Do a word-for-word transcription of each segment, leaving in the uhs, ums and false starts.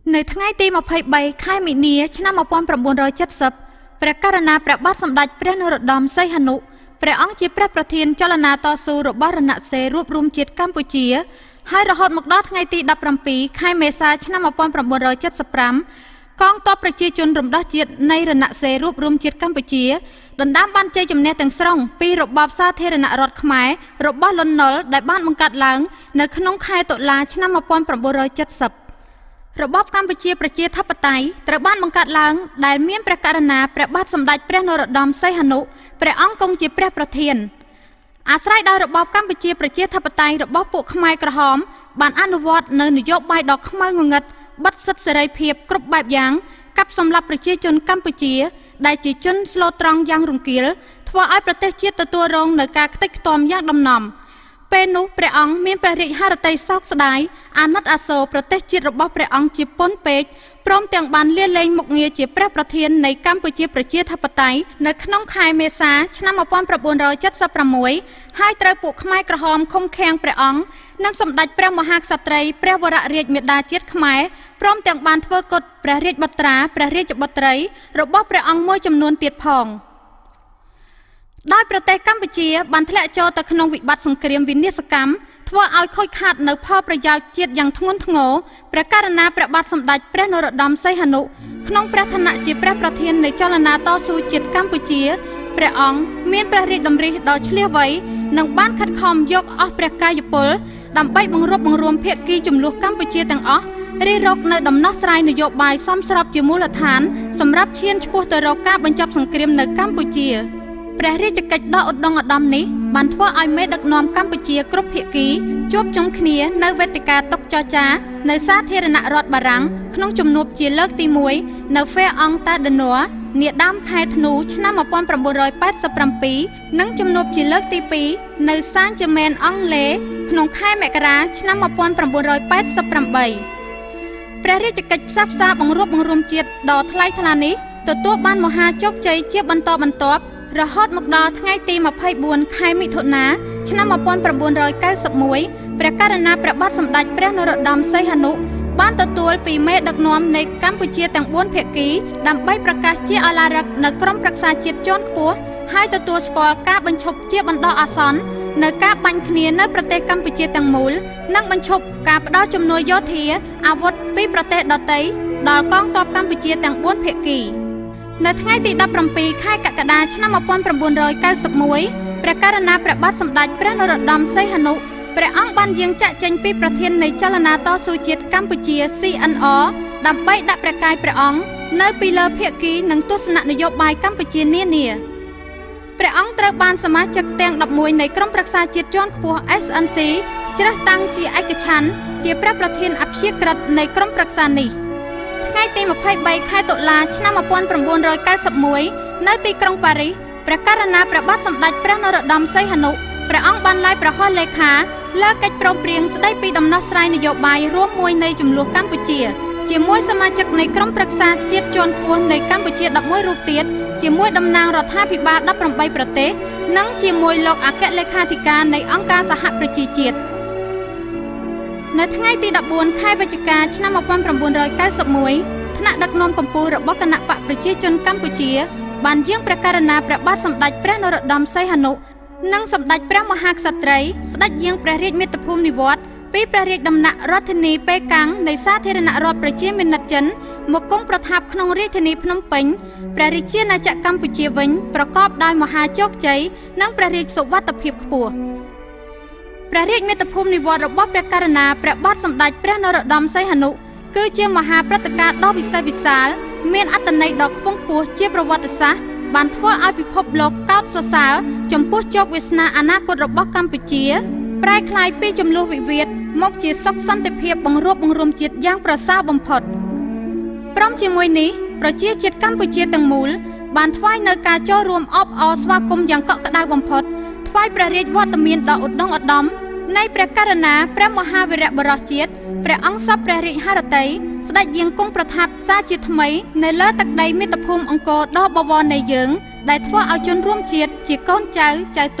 នៅថ្ងៃទីម្ភៃបីខែមីនាឆ្នាំmột nghìn chín trămเจ็ดสิบព្រះករុណាព្រះបាទសម្ដេចព្រះនរោត្តមសីហនុព្រះអង្គជាព្រះប្រធានចលនាតស៊ូរបស់រណសិរ្សរួបរวมជាតិកម្ពុជាហើយរហូតមកដល់ថ្ងៃទីដប់ប្រាំពីរខែមេសាឆ្នាំmột nghìn chín trămเจ็ดสิบห้ากងទ័ពប្រជាជនរំដោះជាតិនៃរណសិរ្សរួបរวมជាតិកម្ពុជាដណ្ដើមបានជ័យជំនះទាំងស្រុងពីរបបសាធារណរដ្ឋខ្មែររបស់លន់នល់ដែលបានបង្កើតឡើងនៅក្នុងខែតុលាឆ្នាំmột nghìn chín trămเจ็ดสิบរបបកម្ពុជាប្រជាធិបតេយ្យត្រូវបានបង្កើតឡើងដែលមានព្រះករុណាព្រះបាទសម្ដេចព្រះនរោត្តមសីហនុព្រះអង្គគង់ជាព្រះប្រធានអាស្រ័យដោយរបបកម្ពុជាប្រជាធិបតេយ្យរបស់ពួកខ្មែរក្រហមបានអនុវត្តនៅនយោបាយដ៏ខ្មៅងងឹតបិទសិទ្ធិសេរីភាពគ្រប់បែបយ៉ាងកាប់សម្លាប់ប្រជាជនកម្ពុជាដែលជាជនស្លូតត្រង់យ៉ាងរង្គាលធ្វើឲ្យប្រទេសជាតិទទួលរងនូវការខ្ទេចខ្ទាំយ៉ាងដំណំពេលនោះព្រះអង្គមានព្រះរាជហឫទ័យសោកស្ដាយអាណិតអាសូរប្រទេសជាតិរបស់ព្រះអង្គជាពន់ពេកព្រមទាំងបានលាលែងមុខងារជាព្រះប្រធាននៃកម្ពុជាប្រជាធិបតេយ្យនៅក្នុងខែមេសាឆ្នាំmột nghìn chín trămเจ็ดสิบหกហើយត្រូវពួកខ្មែរក្រហមឃុំឃាំងព្រះអង្គនិងសម្ដេចព្រះមហាក្សត្រីព្រះវររាជមាតាជាតិខ្មែរព្រមទាំងបានធ្វើកុដិព្រះរាជបុត្រាព្រះរាជបុត្រីរបស់ព្រះអង្គមួយចំនួនទៀតផងដោយប្រទេសកម្ពុជាបានធ្លាក់ចូលទៅក្នុងវិបត្តិសង្គ្រាមវិនាសកម្មធ្វើឲ្យខូចខាតនៅផលប្រយោជន៍ជាតិយ៉ាងធ្ងន់ធ្ងរព្រះករុណាព្រះបាទសម្ដេចព្រះនរោត្តមសីហនុក្នុងព្រះឋានៈជាព្រះប្រធាននៃចលនាតស៊ូជាតិកម្ពុជាព្រះអង្គមានព្រះរាជតម្រិះដ៏ឈ្លាសវៃនិងបានខិតខំយកអស់ព្រះកាយពលដើម្បីបង្រួបបង្រួមភាគីចំនួនកម្ពុជាទាំងអស់រិះរកនៅដំណោះស្រាយនយោបាយសមស្របជាមូលដ្ឋានសម្រាប់ឈានឆ្ពោះទៅរកការបញ្ចប់សង្គ្រាមនៅកម្ពុជាព្រះរាជកិច្ចដ៏ឧត្តមឧត្តមនេះបានធ្វើឲ្យមេដឹកនាំកម្ពុជាគ្រប់ភាគីជួបជុំគ្នានៅវេទិកាតុចរចានៅសាធារណរដ្ឋបារាំងក្នុងជំនួបជាលើកទីមួយនៅហ្វែអង្គតាដឺន័រនាដើមខែធ្នូឆ្នាំmột nghìn chín trămแปดสิบเจ็ดនិងជំនួបជាលើកទីពីរនៅសានជឺមែនអង់គ្លេសក្នុងខែមករាឆ្នាំmột nghìn chín trămแปดสิบแปดព្រះរាជកិច្ចផ្សះផ្សាបង្រួបបង្រួមជាតិដ៏ថ្លៃថ្លានេះទទួលបានមហាជោគជ័យជាបន្តបន្ទាប់រហូតមកដល់ថ្ងៃទីម្ភៃបួនខែមិថុនាឆ្នាំmột nghìn chín trămเก้าสิบเอ็ดព្រះករុណាព្រះបាទសម្ដេចព្រះនរោត្តមសីហនុបានទទួលពីមេដឹកនាំនៃកម្ពុជាទាំងបួនភាគីដើម្បីប្រកាសជាឧឡារិកនៅក្រមប្រឹក្សាជាតិជាន់ខ្ពស់ហើយទទួលស្គាល់ការបញ្ឈប់ជាបណ្ដោះអាសន្ននៅការបាញ់គ្នានៅប្រទេសកម្ពុជាទាំងមូលនិងបញ្ឈប់ការផ្ដល់ជំនួយយោធាអាវុធពីប្រទេសដទៃដល់កងទ័ពកម្ពុជាទាំងបួនភាគីនៅថ្ងៃទីដប់ប្រាំពីរខែកក្កដាឆ្នាំmột nghìn chín trămเก้าสิบเอ็ดព្រះករុណាព្រះបាទសម្ដេចព្រះនរោត្តមសីហនុព្រះអង្គបានយាងចាក់ចេញពីប្រធាននៃចលនាតស៊ូជាតិកម្ពុជា C N R ដើម្បីដាក់ព្រះកាយព្រះអង្គនៅពីលើភាគីនិងទស្សនៈនយោបាយកម្ពុជានានាព្រះអង្គត្រូវបានសមាជិកទាំងដប់មួយនៃក្រុមប្រឹក្សាជាតិជាន់ខ្ពស់ S N C ជ្រើសតាំងជាឯកច្ឆន្ទជាព្រះប្រធានអព្យាក្រឹតនៃក្រុមប្រឹក្សានេះថ្ងៃទីម្ភៃបីខែតុលាឆ្នាំmột nghìn chín trămเก้าสิบเอ็ดនៅទីក្រុងប៉ារីសព្រះករុណាព្រះបាទសម្ដេចព្រះនរោត្តមសីហនុព្រះអង្គបានឡាយប្រហោះលេខាលើកិច្ចព្រមព្រៀងស្តីពីដំណោះស្រាយនយោបាយរួមមួយនៃចំនួនកម្ពុជាជាមួយសមាជិកនៃក្រុមប្រឹក្សាជាតិជាន់ខ្ពស់នៃកម្ពុជាដប់មួយរូបទៀតជាមួយតំណាងរដ្ឋាភិបាលដប់ប្រាំបីប្រទេសនិងជាមួយលោកអគ្គលេខាធិការនៃអង្គការសហប្រជាជាតិនៅថ្ងៃទីដប់បួនខែវិច្ឆិកាឆ្នាំmột nghìn chín trămเก้าสิบเอ็ดថ្នាក់ដឹកនាំកម្ពុជារបស់គណៈបកប្រជាជនកម្ពុជាបានយាងព្រះករុណាព្រះបាទសម្ដេចព្រះនរោត្តមសីហនុនិងសម្ដេចព្រះមហាក្សត្រីស្ដេចយាងព្រះរាជមាតុភូមិនិវត្តន៍ពីព្រះរាជដំណាក់រដ្ឋធានីប៉េកាំងនៃសាធារណរដ្ឋប្រជាមានិតចិនមកគង់ប្រថាប់ក្នុងរាជធានីភ្នំពេញព្រះរាជាណាចក្រកម្ពុជាវិញប្រកបដោយមហាជោគជ័យនិងព្រះរាជសុវត្ថិភាពខ្ពស់ព្រះរាជមាតុភូមិនិវត្តន៍របស់ព្រះករុណាព្រះបាទសម្ដេចព្រះនរោត្តមសីហនុគឺជាមហាព្រឹត្តិការណ៍ដ៏វិសេសវិសាលមានអត្ថន័យដ៏ខ្ពង់ខ្ពស់ជាប្រវត្តិសាស្ត្របានធ្វើឲ្យពិភពលោកកោតសរសើរចំពោះជោគវាសនាអនាគតរបស់កម្ពុជាប្រែក្លាយពីចំនួនវិវាទមកជាសុខសន្តិភាពបង្រួបបង្រួមជាតិយ៉ាងប្រសើរបំផុតព្រមជាមួយនេះប្រជាជាតិកម្ពុជាទាំងមូលបានថ្វាយនៅការចូលរួមអបអរស្វាគមន៍យ៉ាងកក់ក្ដៅបំផុតថ្វាយព្រះរាជវត្តមានដ៏ឧត្តមឧត្តមនៃព្រះករុណាព្រះមហាវីរបុរសជាតិព្រះអង្គសពព្រះរាជហឫទ័យស្ដេចយាងគង់ប្រថាប់សារជាថ្មីនៅលើទឹកដីមាតុភូមិអង្គរដ៏បវរនៃយើងដែលធ្វើឲ្យជនរួមជាតិជាកូនចៅចៅទួត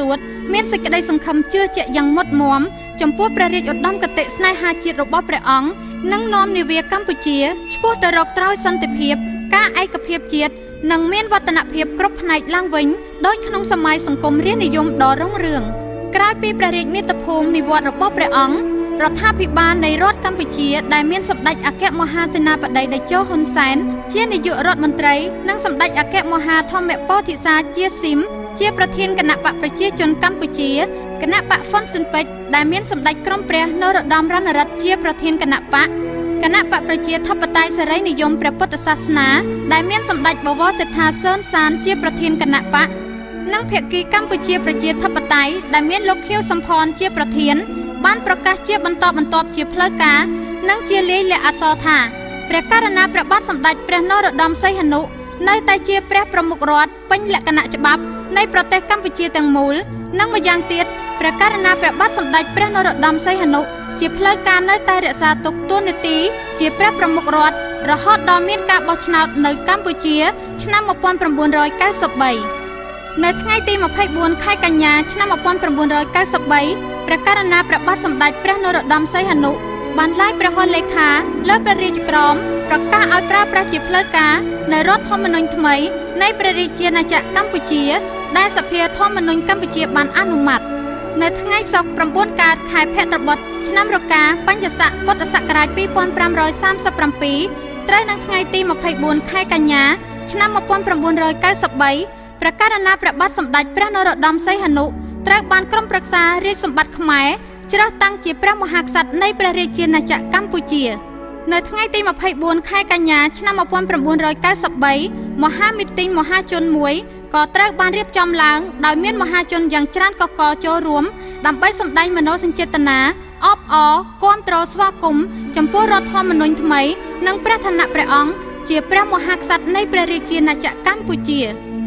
មានសេចក្តីសង្ឃឹមជឿជាក់យ៉ាងមុតមមចំពោះព្រះរាជឧត្តមគតិស្នេហាជាតិរបស់ព្រះអង្គនិងនាំនាវាកម្ពុជាឆ្ពោះទៅរកត្រើយសន្តិភាពការឯកភាពជាតិនិងមានវឌ្ឍនភាពគ្រប់ផ្នែកឡើងវិញដោយក្នុងសម័យសង្គមរាស្ត្រនិយមដ៏រុងរឿងក្រោយពីព្រះរាជមាតុភូមិនិវត្តន៍របស់ព្រះអង្គរដ្ឋាភិបាលនៃរដ្ឋកម្ពុជាដែលមានសម្ដេចអគ្គមហាសេនាបតីតេជោហ៊ុនសែនជានាយករដ្ឋមន្ត្រីនិងសម្ដេចអគ្គមហាធម្មពោធិសាជាស៊ីមជាប្រធានគណៈបកប្រជាជនកម្ពុជាគណៈបកហ្វុនស៊ិនពេជ្រដែលមានសម្ដេចក្រមព្រះនរោត្តមរណរដ្ឋជាប្រធានគណៈបកគណៈបកប្រជាធិបតេយ្យសេរីនិយមព្រះពុទ្ធសាសនាដែលមានសម្ដេចបវរសេដ្ឋាសឺនសានជាប្រធានគណៈបកនិងភាគីកម្ពុជាប្រជាធិបតេយ្យដែលមានលោកខៀវសំផនជាប្រធានបានប្រកាសជាបន្តបន្ទាប់ជាផ្លូវការនិងជាលាយលក្ខណ៍អក្សរថាព្រះករុណាព្រះបាទសម្ដេចព្រះនរោត្តមសីហនុនៅតែជាព្រះប្រមុខរដ្ឋពេញលក្ខណៈច្បាប់នៃប្រទេសកម្ពុជាទាំងមូលនិងម្យ៉ាងទៀតព្រះករុណាព្រះបាទសម្ដេចព្រះនរោត្តមសីហនុជាផ្លូវការនៅតែរក្សាទុកតួនាទីជាព្រះប្រមុខរដ្ឋរហូតដល់មានការបោះឆ្នោតនៅកម្ពុជាឆ្នាំmột nghìn chín trăm chín mươi baនៅថ្ងៃទីម្ភៃបួនខែកញ្ញាឆ្នាំmột nghìn chín trăm chín mươi baព្រះករុណាព្រះបាទសម្ដេចព្រះនរោត្តមសីហនុបានឡាយព្រះហស្ថលេខាលើព្រះរាជក្រមប្រកាសឲ្យប្រើប្រាស់ជាផ្លូវការនៅរដ្ឋធម្មនុញ្ញថ្មីនៃព្រះរាជាណាចក្រកម្ពុជាដែលសភាធម្មនុញ្ញកម្ពុជាបានអនុម័តនៅថ្ងៃសុក្រ៩កើតខែភទ្របទឆ្នាំរកាបញ្ញស័កពុទ្ធសករាជពីរពាន់ប្រាំរយសាមសិបប្រាំពីរត្រូវនឹងថ្ងៃទីម្ភៃបួនខែកញ្ញាឆ្នាំmột nghìn chín trăm chín mươi baព្រះករុណាព្រះបាទសម្ដេចព្រះនរោត្តមសីហនុត្រូវបានក្រុមប្រឹក្សារាជសម្បត្តិខ្មែរជ្រើសតាំងជាព្រះមហាក្សត្រនៃព្រះរាជាណាចក្រកម្ពុជានៅថ្ងៃទីម្ភៃបួនខែកញ្ញាឆ្នាំmột nghìn chín trăm chín mươi baមហាមីទីងមហាជនមួយក៏ត្រូវបានរៀបចំឡើងដោយមានមហាជនយ៉ាងច្រើនកកកចូលរួមដើម្បីសម្ដែងមនោសញ្ចេតនាអបអរគាំទ្រស្វាគមន៍ចំពោះរដ្ឋធម្មនុញ្ញថ្មីនិងព្រះឋានៈព្រះអង្គជាព្រះមហាក្សត្រនៃព្រះរាជាណាចក្រកម្ពុជា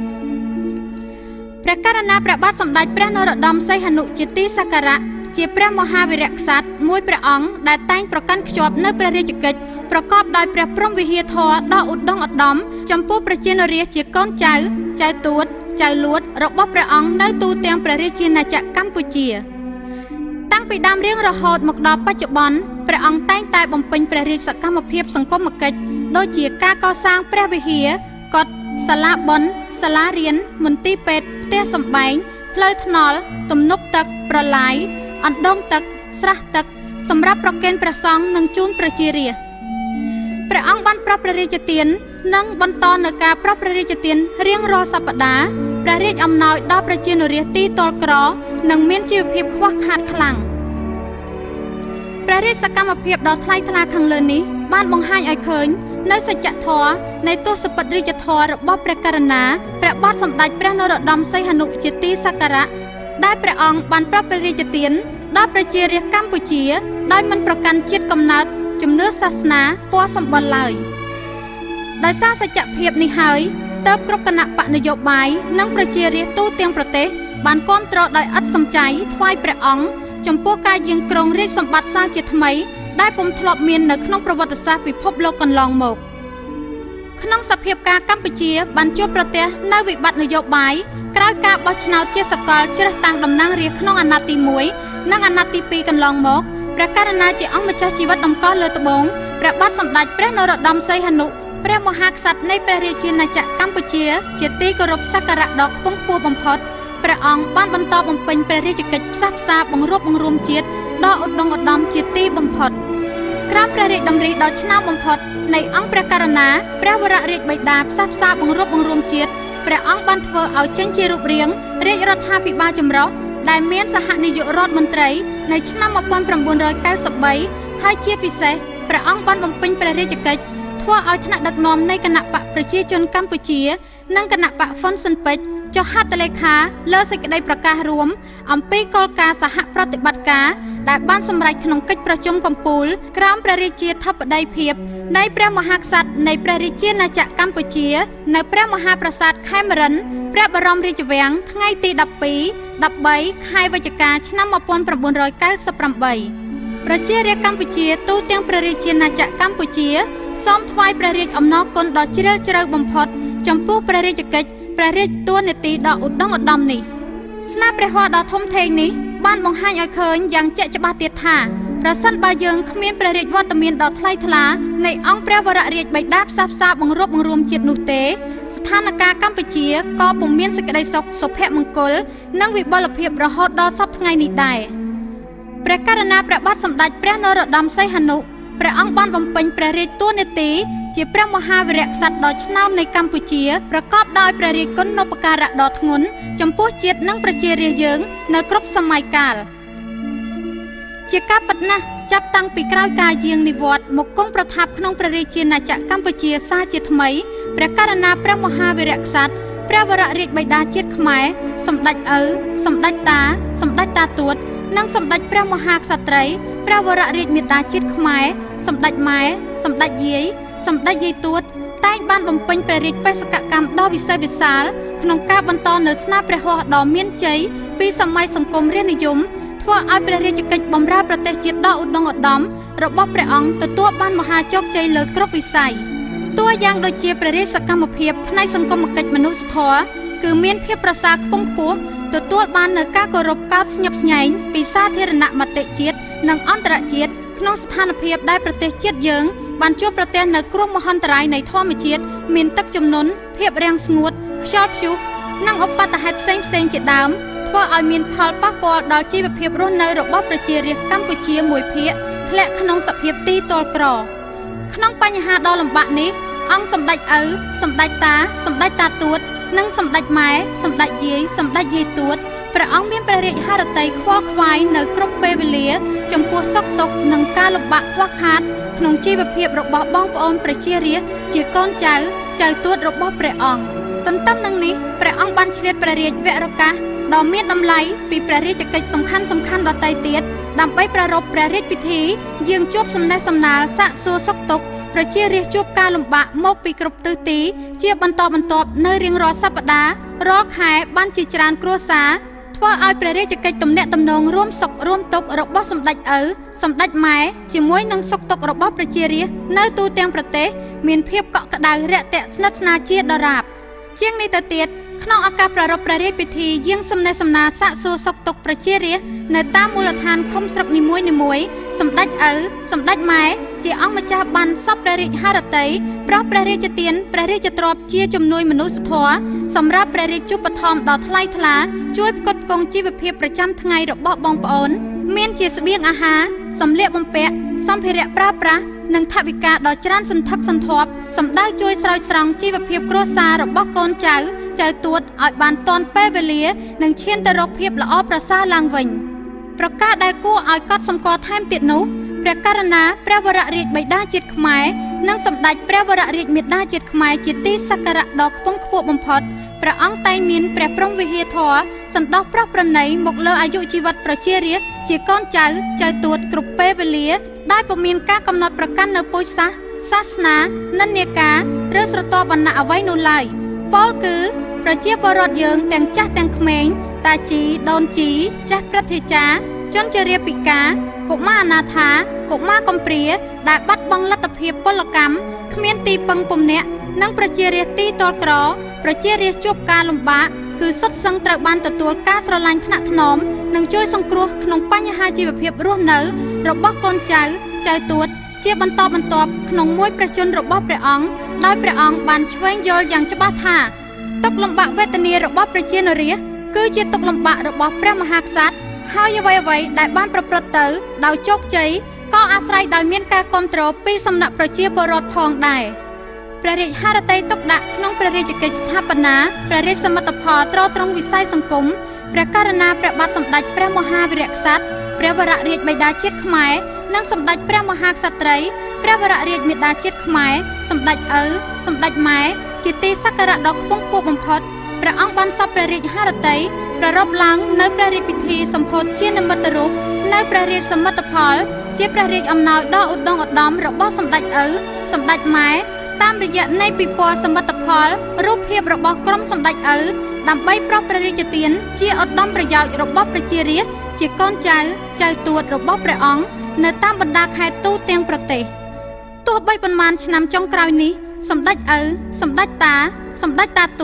ព្រះករុណាព្រះបាទសម្ដេចព្រះនរោត្តមសីហនុជាទីសក្ការៈជាព្រះមហាវីរក្សត្រមួយព្រះអង្គដែលតែងប្រកាន់ខ្ជាប់នៅព្រះរាជកិច្ចប្រកបដោយព្រះព្រហ្មវិហារធម៌ដ៏ឧត្តមឧត្តមចំពោះប្រជានរាស្ត្រជាកូនចៅចៅទួតចៅលួតរបស់ព្រះអង្គនៅទូទាំងព្រះរាជាណាចក្រកម្ពុជាតាំងពីដើមរៀងរហូតមកដល់បច្ចុប្បន្នព្រះអង្គតែងតែបំពេញព្រះរាជសកម្មភាពសង្គមគិច្ចដូចជាការកសាងព្រះវិហារកុដិសាលាបុណ្យសាលារៀនមន្ទីរពេទ្យផ្ទះសម្បែងផ្លូវថ្នល់ទំនប់ទឹកប្រឡាយអណ្ដូងទឹកស្រះទឹកសម្រាប់ប្រគេនព្រះសង្ឃនិងជូនប្រជារាស្ត្រព្រះអង្គបានប្រោសព្រះរាជទាននិងបន្តនៅការប្រោសព្រះរាជទានរៀងរាល់សប្តាហ៍ព្រះរាជអំណោយដល់ប្រជានរាស្ត្រទីទល់ក្រនិងមានជីវភាពខ្វះខាតខ្លាំងព្រះរាជសកម្មភាពដ៏ថ្លៃថ្លាខាងលើនេះបានបង្ហាញឲ្យឃើញនៅសច្ចធម៌នៃទស្សពិតរាជធម៌របស់ព្រះករុណាព្រះបាទសម្ដេចព្រះនរោត្តមសីហនុជាទីសក្ការៈដែលព្រះអង្គបានប្រោសព្រះរាជទានដល់ប្រជារាស្ត្រកម្ពុជាដោយមិនប្រកាន់ជាតិកំណើតជំនឿសាសនាពណ៌សម្បុរឡើយដោយសារសច្ចភាពនេះហើយទើបគ្រប់គណៈបកនយោបាយនិងប្រជារាស្ត្រទូទាំងប្រទេសបានគាំទ្រដោយឥតសំចៃថ្វាយព្រះអង្គចំពោះការយាងក្រុងរាជសម្បត្តិសាជាថ្មីដែលពុំធ្លាប់មាននៅក្នុងប្រវត្តិសាស្ត្រពិភពលោកកន្លងមកក្នុងសភាពការកម្ពុជាបានជួបប្រទះនៅវិបត្តិនយោបាយក្រោយការបោះឆ្នោតជាសកលជ្រើសតាំងតំណាងរាស្ត្រក្នុងអាណត្តិទីមួយនិងអាណត្តិទីពីរកន្លងមកព្រះករុណាជាអង្គម្ចាស់ជីវិតតម្កល់លើត្បូងព្រះបាទសម្ដេចព្រះនរោត្តមសីហនុព្រះមហាក្សត្រនៃព្រះរាជាណាចក្រកម្ពុជាជាទីគោរពសក្ការៈដ៏ខ្ពង់ខ្ពស់បំផុតព្រះអង្គបានបន្តបំពេញព្រះរាជកិច្ចផ្សះផ្សាបង្រួបបង្រួមជាតិដ៏ឧត្តមឧត្តមជាទីបំផុតក្រោមព្រះរាជតម្រិះដ៏ឆ្នើមបំផុតនៃអង្គព្រះករុណាព្រះវររាជបិតាផ្សះផ្សាបង្រួបបង្រួមជាតិព្រះអង្គបានធ្វើឲ្យចេញជារូបរាងរាជរដ្ឋាភិបាលចម្រុះដែលមានសហនាយករដ្ឋមន្ត្រីនៅឆ្នាំmột nghìn chín trăm chín mươi baហើយជាពិសេសព្រះអង្គបានបំពេញព្រះរាជកិច្ចធ្វើឲ្យថ្នាក់ដឹកនាំនៃគណៈបកប្រជាជនកម្ពុជានិងគណៈបកហ្វុនស៊ិនពេជ្រចុះហត្ថលេខាលើសេចក្តីប្រកាសរួមអំពីគោលការណ៍សហប្រតិបត្តិការដែលបានសម្រេចក្នុងកិច្ចប្រជុំកំពូលក្រោមព្រះរាជាធិបតីភាពនៃព្រះមហាក្សត្រនៃព្រះរាជាណាចក្រកម្ពុជានៅព្រះមហាប្រាសាទខេមរិន្ទព្រះបរមរាជវាំងថ្ងៃទីដប់ពីរ ដប់បីខែវិច្ឆិកាឆ្នាំmột nghìn chín trăm chín mươi támប្រជារាស្ត្រកម្ពុជាទូទាំងព្រះរាជាណាចក្រកម្ពុជាសូមថ្វាយព្រះរាជអំណរគុណដ៏ជ្រាលជ្រៅបំផុតចំពោះព្រះរាជកិច្ចព្រះរាជតួនាទីដ៏ឧត្តមឧត្តមនេះស្នាព្រះហស្ថដ៏ធំធេងនេះបានបង្ហាញឲ្យឃើញយ៉ាងជាក់ច្បាស់ទៀតថាប្រសិនបើយើងគ្មានព្រះរាជវត្តមានដ៏ថ្លៃថ្លានៃអង្គព្រះវររាជបិតាផ្សះផ្សាបង្រួបបង្រួមជាតិនោះទេស្ថានភាពកម្ពុជាក៏ពុំមានសេចក្តីសុខសុភមង្គលនិងវិបុលភាពរហូតដល់សពថ្ងៃនេះដែរព្រះករុណាព្រះបាទសម្ដេចព្រះនរោត្តមសីហនុព្រះអង្គបានបំពេញព្រះរាជតួនាទីជាព្រះមហាវីរក្សត្រដ៏ឆ្នើមនៃកម្ពុជាប្រកបដោយព្រះរាជគុណូបការៈដ៏ធ្ងន់ចំពោះជាតិនិងប្រជារាស្ត្រយើងនៅគ្រប់សម័យកាលជាការពិតណាស់ចាប់តាំងពីក្រោយការយាងនិវត្តន៍មកគង់ប្រថាប់ក្នុងព្រះរាជាណាចក្រកម្ពុជាសាជាថ្មីព្រះករុណាព្រះមហាវីរក្សត្រព្រះវររាជបិតាជាតិខ្មែរសម្ដេចឪសម្ដេចតាសម្ដេចតាទួតនិងសម្ដេចព្រះមហាក្សត្រីព្រះវររាជមាតាជាតិខ្មែរសម្ដេចម៉ែសម្ដេចយាយសម្ដេចយាយទួតតែងបានបំពេញព្រះរាជបេសកកម្មដ៏វិសេសវិសាលក្នុងការបន្តនៅស្នាព្រះហស្ថដ៏មានជ័យពីសម័យសង្គមរាស្ត្រនិយមធ្វើឲ្យព្រះរាជកិច្ចបម្រើប្រទេសជាតិដ៏ឧត្តមឧត្តមរបស់ព្រះអង្គទទួលបានមហាជោគជ័យលើគ្រប់វិស័យតួយ៉ាងដូចជាព្រះរាជសកម្មភាពផ្នែកសង្គមកិច្ចមនុស្សធម៌គឺមានភាពប្រសើរខ្ពង់ខ្ពស់ទទួលបាននូវការគោរពកោតស្ញប់ស្ញែងពីសាធារណមតិជាតិនិងអន្តរជាតិក្នុងស្ថានភាពដែលប្រទេសជាតិយើងបានជួបប្រទះនៅគ្រោះមហន្តរាយនៃធម្មជាតិមានទឹកជំនន់ភាពរាំងស្ងួតខ្យល់ព្យុះនិងឧបទ្ទហេតុផ្សេងផ្សេងជាដើមធ្វើឲ្យមានផលប៉ះពាល់ដល់ជីវភាពរស់នៅរបស់ប្រជារាស្ត្រកម្ពុជាមួយភាគធ្លាក់ក្នុងសភាពទីទល់ក្រក្នុងបញ្ហាដ៏លំបាកនេះអង្គសម្ដេចឪសម្ដេចតាសម្ដេចតាទួតនិងសម្ដេចម៉ែសម្ដេចយាយសម្ដេចយាយទួតព្រះអង្គមានព្រះរាជហឫទ័យខ្វល់ខ្វាយនៅគ្រប់ពេលវេលាចំពោះសុខទុក្ខនិងការលំបាកខ្វះខាតក្នុងជីវភាពរបស់បងប្អូនប្រជារាស្ត្រជាកូនចៅចៅទួតរបស់ព្រះអង្គទន្ទឹមនឹងនេះព្រះអង្គបានឆ្លៀតព្រះរាជវរកាសដ៏មានតម្លៃពីព្រះរាជកិច្ចសំខាន់សំខាន់ដទៃទៀតដើម្បីប្រារព្ធព្រះរាជពិធីយាងជួបសំណេះសំណាលសាកសួរសុខទុក្ខប្រជារាស្ត្រជួបការលំបាកមកពីគ្រប់ទិសទីជាបន្តបន្ទាប់នៅរៀងរាល់សប្តាហ៍រាល់ខែបានជាច្រើនគ្រួសារធ្វើឲ្យព្រះរាជកិច្ចទំនាក់ទំនងរួមសុខរួមទុក្ខរបស់សម្ដេចឪសម្ដេចម៉ែជាមួយនឹងសុខទុក្ខរបស់ប្រជារាស្ត្រនៅទូទាំងប្រទេសមានភាពកក់ក្ដៅរាក់ទាក់ស្និទ្ធស្នាលជាដរាបជាងនេះទៅទៀតក្នុងឱកាសប្រារព្ធព្រះរាជពិធីយាងសំណេះសំណាលសាកសួរសុខទុក្ខប្រជារាស្ត្រនៅតាមមូលដ្ឋានឃុំស្រុកនីមួយៗសម្ដេចឪសម្ដេចម៉ែជាអង្គម្ចាស់បានសពព្រះរាជហឫទ័យប្រោះព្រះរាជទានព្រះរាជទ្រព្យជាជំនួយមនុស្សធម៌សម្រាប់ព្រះរាជឧបត្ថម្ភដ៏ថ្លៃថ្លាជួយផ្គត់ផ្គង់ជីវភាពប្រចាំថ្ងៃរបស់បងប្អូនមានជាស្បៀងអាហារសម្លៀកបំពាក់សម្ភារៈប្រើប្រាស់និងថវិកាដ៏ច្រើនសន្ធឹកសន្ធាប់សម្ដៅជួយស្រោចស្រង់ជីវភាពគ្រួសាររបស់កូនចៅចៅទួតឲ្យបានទាន់ពេលវេលានិងឈានទៅរកភាពល្អប្រសើរឡើងវិញប្រការដែលគួរឲ្យកត់សម្គាល់ថែមទៀតនោះព្រះករុណាព្រះវររាជបិតាជាតិខ្មែរនិងសម្ដេចព្រះវររាជមាតាជាតិខ្មែរជាទីសក្ការៈដ៏ខ្ពង់ខ្ពស់បំផុតព្រះអង្គតែងមានព្រះព្រហ្មវិហារធម៌សន្តោសប្រោសប្រណីមកលើអាយុជីវិតប្រជារាស្ត្រជាកូនចៅចៅទួតគ្រប់ពេលវេលាដោយពុំមានការកំណត់ប្រកាន់នៅពូជសាសន៍សាសនានិន្នាការឬស្រទាប់វណ្ណៈអ្វីនោះឡើយពោលគឺប្រជាពលរដ្ឋយើងទាំងចាស់ទាំងក្មេងតាជីដូនជីចាស់ព្រឹទ្ធាចារ្យជនជរាពិការកុមារអនាថាកុមារកំព្រាដែលបាត់បង់លទ្ធភាពពលកម្មគ្មានទីពឹងពំនាក់និងប្រជារាស្ត្រទីទល់ក្រប្រជារាស្ត្រជួបការលំបាកគឺសុទ្ធសឹងត្រូវបានទទួលការស្រឡាញ់ថ្នាក់ថ្នមនិងជួយសង្គ្រោះក្នុងបញ្ហាជីវភាពរស់នៅរបស់កូនចៅចៅទួតជាបន្តបន្ទាប់ក្នុងមួយព្រះជន្មរបស់ព្រះអង្គដោយព្រះអង្គបានឆ្វេងយល់យ៉ាងច្បាស់ថាទុក្ខលំបាកវេទនារបស់ប្រជារាស្ត្រគឺជាទុក្ខលំបាករបស់ព្រះមហាក្សត្រហើយអ្វីអ្វីដែលបានប្រព្រឹត្តទៅដោយជោគជ័យក៏អាស្រ័យដោយមានការគ្រប់គ្រងពីសំណាក់ប្រជាពលរដ្ឋផងដែរព្រះរាជហឫទ័យទុកដាក់ក្នុងព្រះរាជកិច្ចស្ថាបនាព្រះរាជសមិទ្ធផលទ្រទ្រង់វិស័យសង្គមព្រះករុណាព្រះបាទសម្ដេចព្រះមហាវីរក្សត្រព្រះវររាជបិតាជាតិខ្មែរនិងសម្ដេចព្រះមហាក្សត្រីព្រះវររាជមាតាជាតិខ្មែរសម្ដេចឪសម្ដេចម៉ែជាទីសក្ការៈដ៏ខ្ពង់ខ្ពស់បំផុតព្រះអង្គបានសពព្រះរាជហឫទ័យប្រារព្ធឡើងនៅព្រះរាជពិធីសម្ពោធជានិមិត្តរូបនៅព្រះរាជសមិទ្ធផលជាព្រះរាជអំណោយដ៏ឧត្តមឧត្តមរបស់សម្ដេចឪសម្ដេចម៉ែតាមរយៈនៃពិព័រណ៍សមិទ្ធផលរូបភាពរបស់ក្រុមសម្ដេចឪដើម្បីប្រោសព្រះរាជទានជាឧត្តមប្រយោជន៍របស់ប្រជារាស្ត្រជាកូនចៅចៅទួតរបស់ព្រះអង្គនៅតាមបណ្ដាខេត្តទូទាំងប្រទេសទោះបីប៉ុន្មានឆ្នាំចុងក្រោយនេះសម្ដេចឪសម្ដេចតាសម្ដេចតាទួត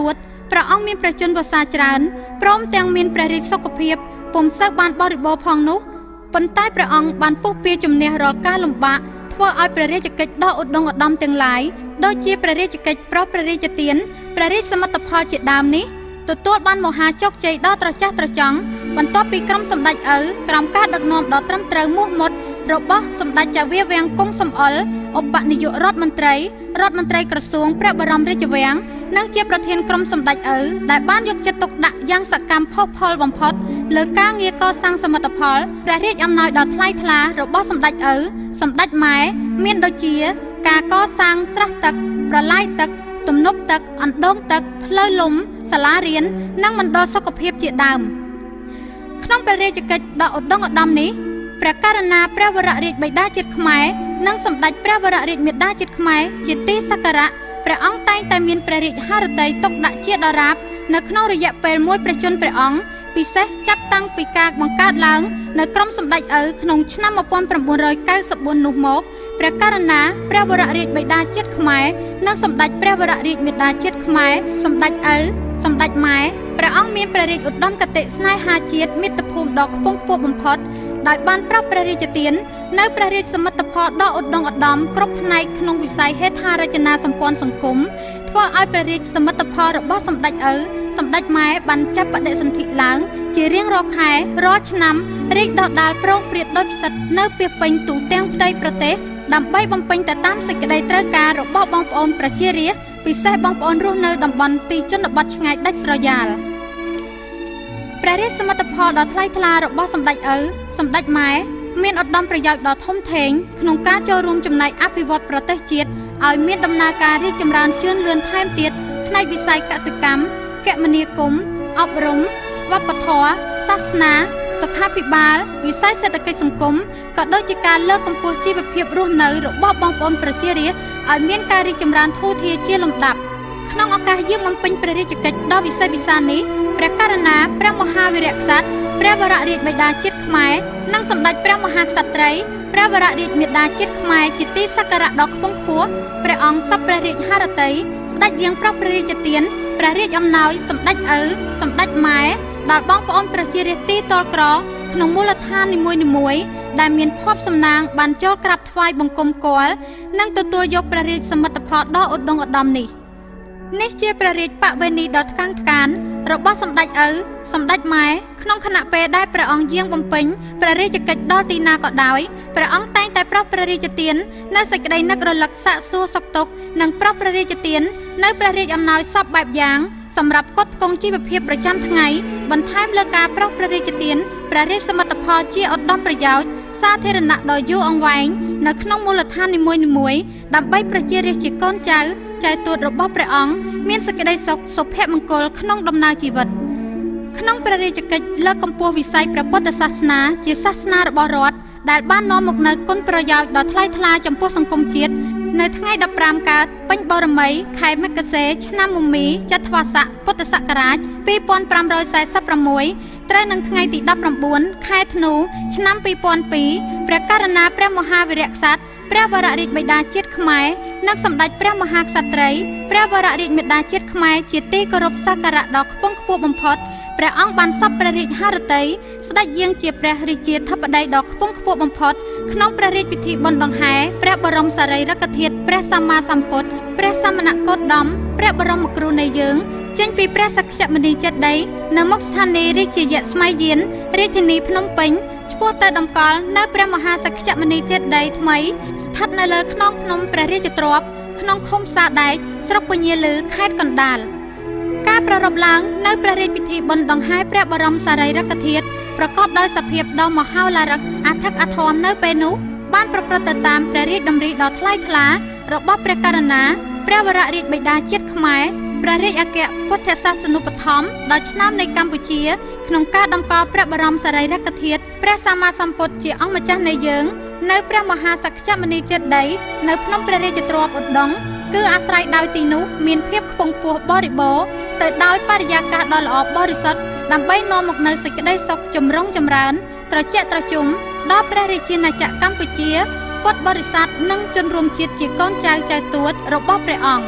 ព្រះអង្គមានព្រះជន្មវស្សាច្រើនព្រមទាំងមានព្រះរាជសុខភាពពុំសូវបានបរិបូរណ៍ផងនោះប៉ុន្តែព្រះអង្គបានពុះពៀជំនះរាល់ការលំបាកធ្វើឲ្យព្រះរាជកិច្ចដ៏ឧត្តមឧត្តមទាំងឡាយដូចជាព្រះរាជកិច្ចប្រោសព្រះរាជទានព្រះរាជសមិទ្ធផលជាដើមនេះទទួលបានមហាជោគជ័យដ៏ត្រចះត្រចង់បន្ទាប់ពីក្រុមសម្ដេចឪក្រោមការដឹកនាំដ៏ត្រឹមត្រូវមោះមុតរបស់សម្ដេចចៅវាវាំងគង់សំអល់ឧបនាយករដ្ឋមន្ត្រីរដ្ឋមន្ត្រីក្រសួងព្រះបរមរាជវាំងនិងជាប្រធានក្រុមសម្ដេចឪដែលបានយកចិត្តទុកដាក់យ៉ាងសកម្មផុសផុលបំផុតលើការងារកសាងសមិទ្ធផលព្រះរាជអំណោយដ៏ថ្លៃថ្លារបស់សម្ដេចឪសម្ដេចម៉ែមានដូចជាការកសាងស្រះទឹកប្រឡាយទឹកទំនប់ទឹកអណ្ដូងទឹកផ្លូវលំសាលារៀននិងមណ្ឌលសុខភាពជាដើមក្នុងព្រះរាជកិច្ចដ៏ឧត្តមឧត្តមនេះព្រះករុណាព្រះវររាជបិតាជាតិខ្មែរនិងសម្ដេចព្រះវររាជមាតាជាតិខ្មែរជាទីសក្ការៈព្រះអង្គតែងតែមានព្រះរាជហឫទ័យទុកដាក់ជាដរាបនៅក្នុងរយៈពេលមួយព្រះជន្មព្រះអង្គពិសេសចាប់តាំងពីការបង្កើតឡើងនៅក្រុមសម្ដេចឪក្នុងឆ្នាំmột nghìn chín trăm chín mươi tưនោះមកព្រះករុណាព្រះវររាជបិតាជាតិខ្មែរនិងសម្ដេចព្រះវររាជមាតាជាតិខ្មែរសម្ដេចឪសម្ដេចម៉ែព្រះអង្គមានព្រះរាជឧត្តមគតិស្នេហាជាតិមាតុភូមិដ៏ខ្ពង់ខ្ពស់បំផុតដោយបានប្រោសព្រះរាជទាននៅព្រះរាជសមិទ្ធផលដ៏ឧត្តមឧត្តមគ្រប់ផ្នែកក្នុងវិស័យហេដ្ឋារចនាសម្ព័ន្ធសង្គមធ្វើឲ្យព្រះរាជសមិទ្ធផលរបស់សម្ដេចឪសម្ដេចម៉ែបានចាប់បដិសន្ធិឡើងជារៀងរាល់ខែរាល់ឆ្នាំរាជដដាលប្រងព្រាតដោយផ្សិតនៅពាសពេញទូទាំងផ្ទៃប្រទេសដើម្បីបំពេញទៅតាមសេចក្តីត្រូវការរបស់បងប្អូនប្រជារាស្ត្រពិសេសបងប្អូនរស់នៅតំបន់ទីជនបទឆ្ងាយដាច់ស្រយាលព្រះរាជសមិទ្ធផលដ៏ថ្លៃថ្លារបស់សម្ដេចឪសម្ដេចម៉ែមានឧត្តមប្រយោជន៍ដ៏ធំធេងក្នុងការចូលរួមចំណែកអភិវឌ្ឍប្រទេសជាតិឲ្យមានដំណើរការរីកចម្រើនជឿនលឿនថែមទៀតផ្នែកវិស័យកសិកម្មគមនាគមន៍អប់រំវប្បធម៌សាសនាសុខាភិបាលវិស័យសេដ្ឋកិច្ចសង្គមក៏ដូចជាការលើកកម្ពស់ជីវភាពរស់នៅរបស់បងប្អូនប្រជារាស្ត្រឲ្យមានការរីកចម្រើនធូរធារជាលំដាប់ក្នុងឱកាសយាងបំពេញព្រះរាជកិច្ចដ៏វិសេសវិសាលនេះព្រះករុណាព្រះមហាវីរក្សត្រព្រះវររាជបិតាជាតិខ្មែរនិងសម្ដេចព្រះមហាក្សត្រីព្រះវររាជមាតាជាតិខ្មែរជាទីសក្ការៈដ៏ខ្ពង់ខ្ពស់ព្រះអង្គសពព្រះរាជហឫទ័យស្ដេចយាងប្រោសព្រះរាជទានព្រះរាជអំណោយសម្ដេចឪសម្ដេចម៉ែដល់បងប្អូនប្រជារាស្ត្រទីតលក្រក្នុងមូលដ្ឋាននីមួយៗដែលមានភ័ព្វសំណាងបានចូលក្រាបថ្វាយបង្គំគាល់និងទទួលយកព្រះរាជសមិទ្ធផលដ៏ឧត្តមឧត្តមនេះនេះជាព្រះរាជបវេណីដ៏ថ្កាំងថ្កានរបស់សម្ដេចឪសម្ដេចម៉ែក្នុងខណៈពេលដែលព្រះអង្គយាងបំពេញព្រះរាជកិច្ចដល់ទីណាក៏ដោយព្រះអង្គតែងតែប្រោសព្រះរាជទាននៅសេចក្តីនឹករលឹកសាកសួរសុខទុក្ខនិងប្រោសព្រះរាជទាននៅព្រះរាជអំណោយសពបែបយ៉ាងសម្រាប់កត់ផ្គង់ជីវភាពប្រចាំថ្ងៃបន្ថែមលើការប្រោសព្រះរាជទានព្រះរាជសមិទ្ធផលជាឧត្តមប្រយោជន៍សាធារណៈដ៏យូរអង្វែងនៅក្នុងមូលដ្ឋាននីមួយៗដើម្បីប្រជារាស្ត្រជាកូនចៅចៅទូតរបស់ព្រះអង្គមានសេចក្តីសុខសុភមង្គលក្នុងដំណើរជីវិតក្នុងព្រះរាជកិច្ចលើកកម្ពស់វិស័យព្រះពុទ្ធសាសនាជាសាសនារបស់រដ្ឋដែលបាននាំមកនូវគុណប្រយោជន៍ដ៏ថ្លៃថ្លាចំពោះសង្គមជាតិនៅថ្ងៃដប់ប្រាំកើតពេញបរមីខែមករាឆ្នាំមុំមីចត្វាស័កពុទ្ធសករាជពីរពាន់ប្រាំរយសែសិបប្រាំមួយត្រូវនឹងថ្ងៃទីដប់ប្រាំបួនខែធ្នូឆ្នាំពីរពាន់ពីរព្រះករុណាព្រះមហាវីរក្សត្រព្រះវររាជបិតាជាតិខ្មែរនិងសម្ដេចព្រះមហាក្សត្រីព្រះវររាជមាតាជាតិខ្មែរជាទីគោរពសក្ការៈដ៏ខ្ពង់ខ្ពស់បំផុតព្រះអង្គបានសពព្រះរាជហឫទ័យស្ដេចយាងជាព្រះរាជាធិបតីដ៏ខ្ពង់ខ្ពស់បំផុតក្នុងព្រះរាជពិធីបុណ្យដង្ហែព្រះបរមសារីរិកធាតុព្រះសម្មាសម្ពុទ្ធព្រះសមណគោតមព្រះបរមគ្រូនៃយើងចេញពីព្រះសក្យមុនីចេតិយនៅមុខស្ថានីយ៍រាជយៈស្ម័យយានរាជធានីភ្នំពេញឆ្ពោះទៅតម្កល់នៅព្រះមហាសក្យមុនីចេតិយថ្មីស្ថិតនៅលើខ្នងភ្នំព្រះរាជទ្រព្យក្នុងឃុំសាដែកស្រុកពញាលឺខេត្តកណ្ដាលការប្រារព្ធឡើងនៅព្រះរាជពិធីបុណ្យដង្ហែព្រះបរមសារីរិកធាតុប្រកបដោយសភាពដ៏មហោឡារិកអធិកអធមនៅពេលនោះបានប្រព្រឹត្តទៅតាមព្រះរាជតម្រិះដ៏ថ្លៃថ្លារបស់ព្រះករុណាព្រះវររាជបិតាជាតិខ្មែរព្រះរាជអគ្គពុទ្ធសាសនូបត្ថម្ភដល់ឆ្នាំនៃកម្ពុជាក្នុងការតម្កល់ព្រះបរមសារីរិកធាតុព្រះសម្មាសម្ពុទ្ធជាអង្គម្ចាស់នៃយើងនៅព្រះមហាសក្យមុនីចេតិយនៅភ្នំព្រះរាជទ្រព្យឧដុង្គគឺអាស្រ័យដោយទីនោះមានភាពខ្ពង់ខ្ពស់បរិបូរណ៍ទៅដោយបរិយាកាសដ៏ល្អបរិសុទ្ធដើម្បីនាំមកនូវសេចក្តីសុខចម្រុងចម្រើនត្រជាក់ត្រជុំដល់ព្រះរាជាណាចក្រកម្ពុជាពុទ្ធបរិស័ទនិងជនរួមជាតិជាកូនចៅចៅទួតរបស់ព្រះអង្គ